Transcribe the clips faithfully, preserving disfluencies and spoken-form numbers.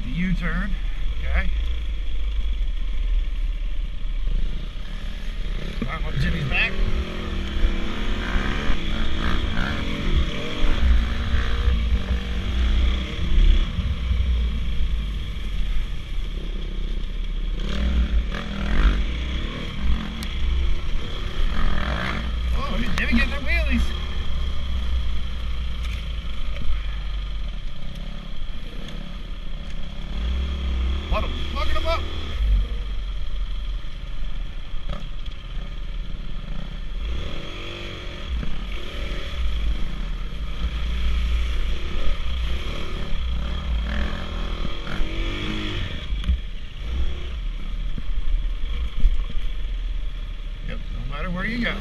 make the U-turn. Okay. Climb up Jimmy's back. Oh, Jimmy getting them wheelies. What, I'm fucking them up. Yep, no matter where you go.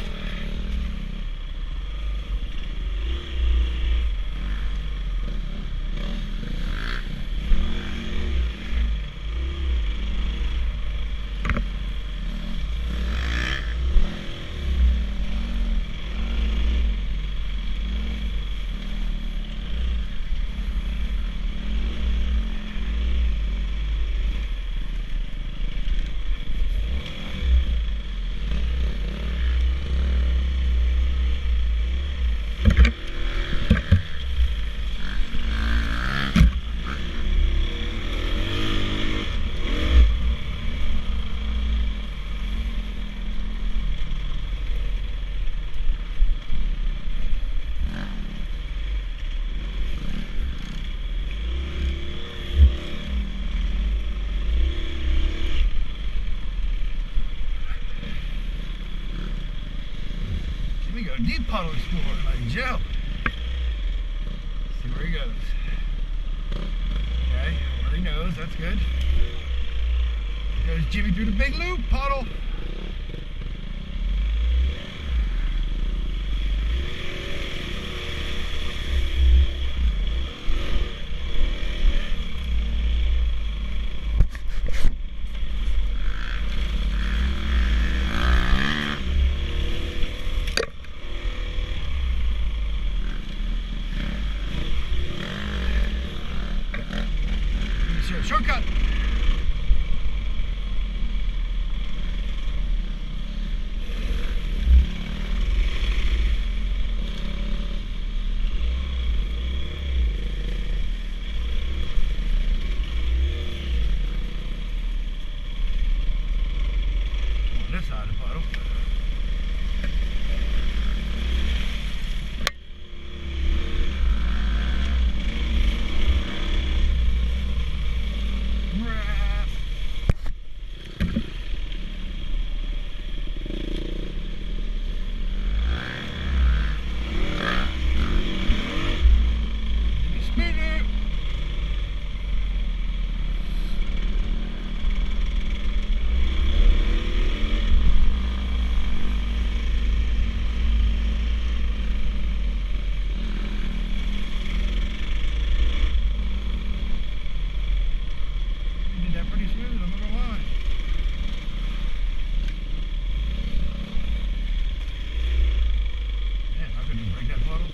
We go deep puddle exploring like Joe. See where he goes. Okay, where he knows, that's good. There goes Jimmy through the big loop puddle. Shortcut. On this side of the puddle. Pretty smooth, I'm not gonna lie. Man, I couldn't even break that puddle.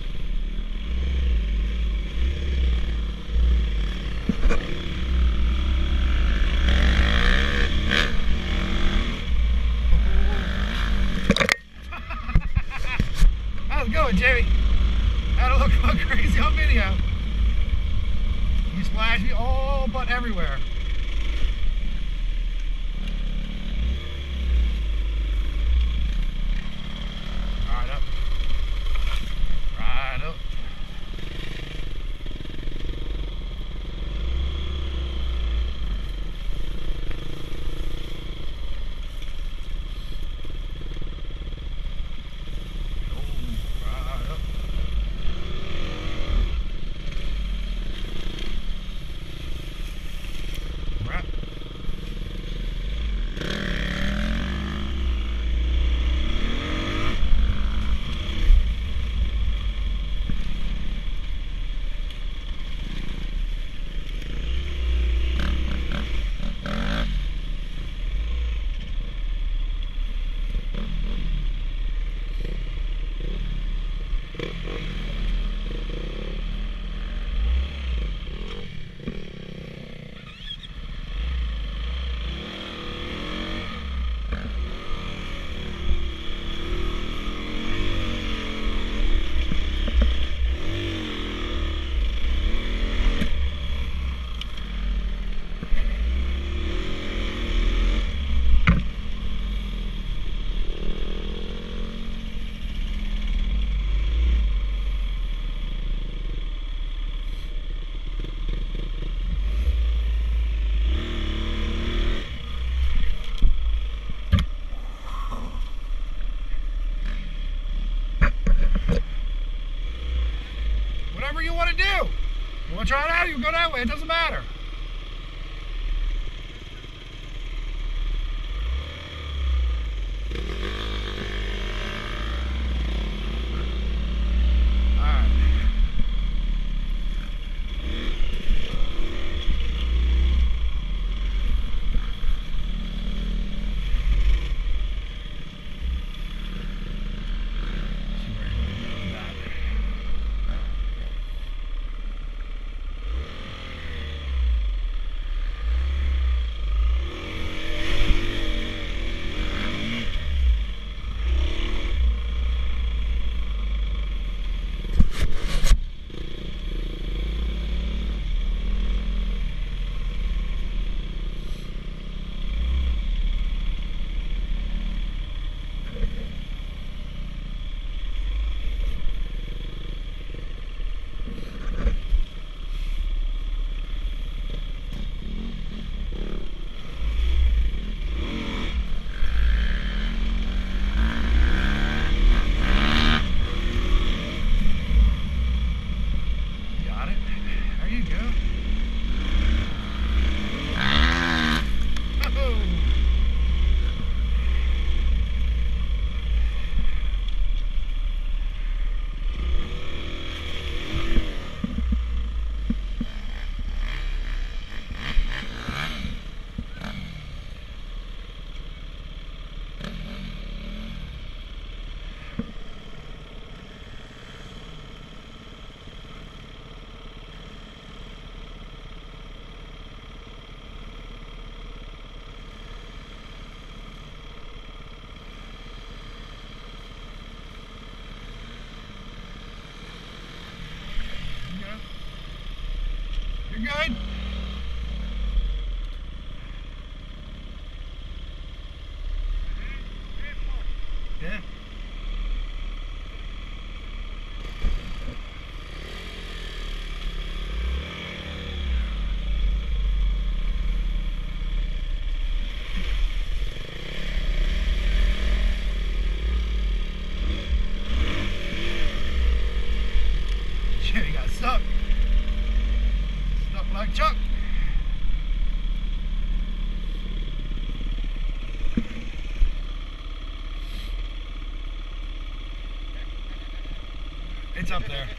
How's it going, Jamie? Had to look crazy on video. You splashed me all but everywhere. whatever you want to do. You want to try it out, you go that way. It doesn't matter. You're good? Yeah. Shit, he got stuck. Stuck like Chuck. It's up there.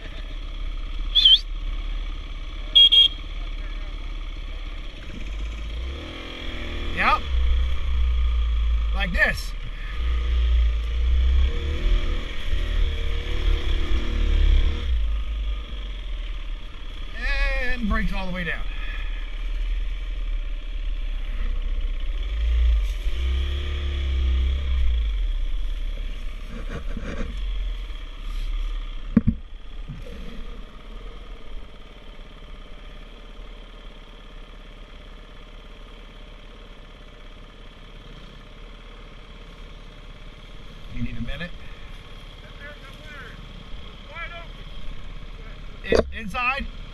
Yep. Like this. And brakes all the way down. You need a minute? In, inside?